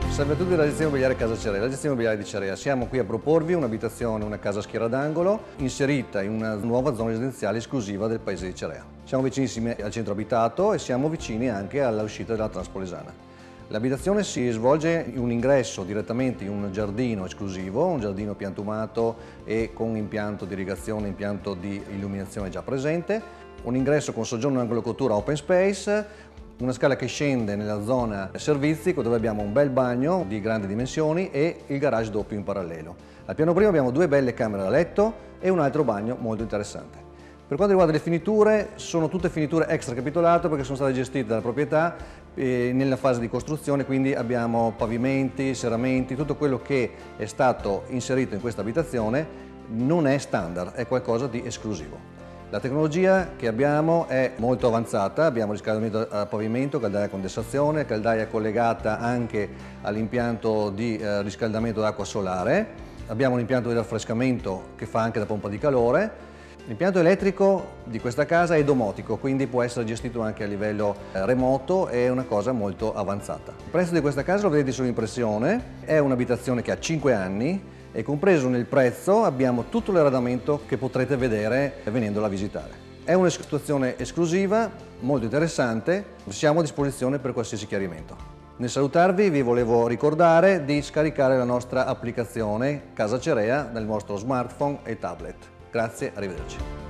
Salve a tutti dalla gestione immobiliare Casa Cerea, la gestione immobiliare di Cerea. Siamo qui a proporvi un'abitazione, una casa a schiera d'angolo, inserita in una nuova zona residenziale esclusiva del paese di Cerea. Siamo vicinissimi al centro abitato e siamo vicini anche all'uscita della Transpolesana. L'abitazione si svolge in un ingresso direttamente in un giardino esclusivo, un giardino piantumato e con impianto di irrigazione, impianto di illuminazione già presente, un ingresso con soggiorno in angolo cottura open space, una scala che scende nella zona servizi dove abbiamo un bel bagno di grandi dimensioni e il garage doppio in parallelo. Al piano primo abbiamo due belle camere da letto e un altro bagno molto interessante. Per quanto riguarda le finiture, sono tutte finiture extra capitolato perché sono state gestite dalla proprietà nella fase di costruzione, quindi abbiamo pavimenti, serramenti, tutto quello che è stato inserito in questa abitazione non è standard, è qualcosa di esclusivo. La tecnologia che abbiamo è molto avanzata, abbiamo riscaldamento a pavimento, caldaia a condensazione, caldaia collegata anche all'impianto di riscaldamento d'acqua solare, abbiamo un impianto di raffrescamento che fa anche da pompa di calore. L'impianto elettrico di questa casa è domotico, quindi può essere gestito anche a livello remoto, è una cosa molto avanzata. Il prezzo di questa casa lo vedete sull'impressione, è un'abitazione che ha 5 anni, e compreso nel prezzo abbiamo tutto l'arredamento che potrete vedere venendola a visitare. È una situazione esclusiva, molto interessante, siamo a disposizione per qualsiasi chiarimento. Nel salutarvi vi volevo ricordare di scaricare la nostra applicazione Casa Cerea dal vostro smartphone e tablet. Grazie, arrivederci.